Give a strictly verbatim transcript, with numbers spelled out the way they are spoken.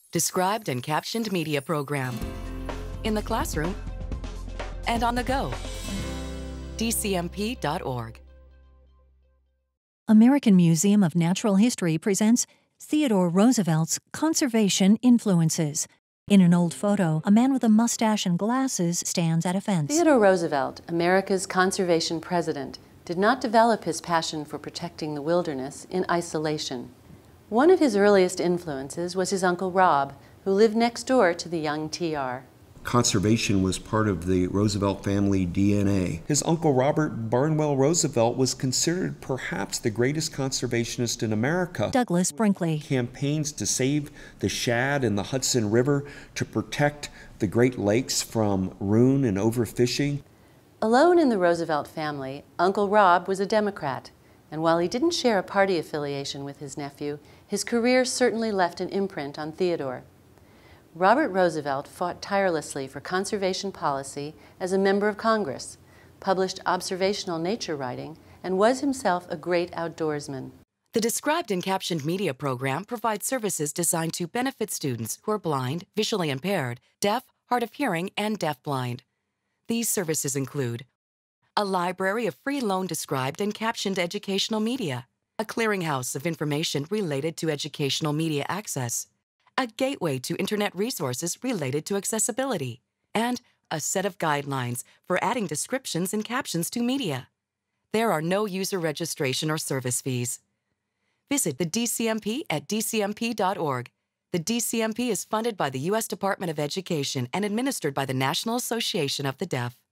Described and captioned media program. In the classroom and on the go. D C M P dot org. American Museum of Natural History presents Theodore Roosevelt's Conservation Influences. In an old photo, a man with a mustache and glasses stands at a fence. Theodore Roosevelt, America's conservation president, did not develop his passion for protecting the wilderness in isolation. One of his earliest influences was his Uncle Rob, who lived next door to the young T R Conservation was part of the Roosevelt family D N A. His uncle Robert Barnwell Roosevelt was considered perhaps the greatest conservationist in America. Douglas Brinkley. Campaigns to save the shad in the Hudson River, to protect the Great Lakes from ruin and overfishing. Alone in the Roosevelt family, Uncle Rob was a Democrat, and while he didn't share a party affiliation with his nephew, his career certainly left an imprint on Theodore. Robert Roosevelt fought tirelessly for conservation policy as a member of Congress, published observational nature writing, and was himself a great outdoorsman. The Described and Captioned Media program provides services designed to benefit students who are blind, visually impaired, deaf, hard of hearing, and deafblind. These services include a library of free loan described and captioned educational media, a clearinghouse of information related to educational media access, a gateway to Internet resources related to accessibility, and a set of guidelines for adding descriptions and captions to media. There are no user registration or service fees. Visit the D C M P at D C M P dot org. The D C M P is funded by the U S Department of Education and administered by the National Association of the Deaf.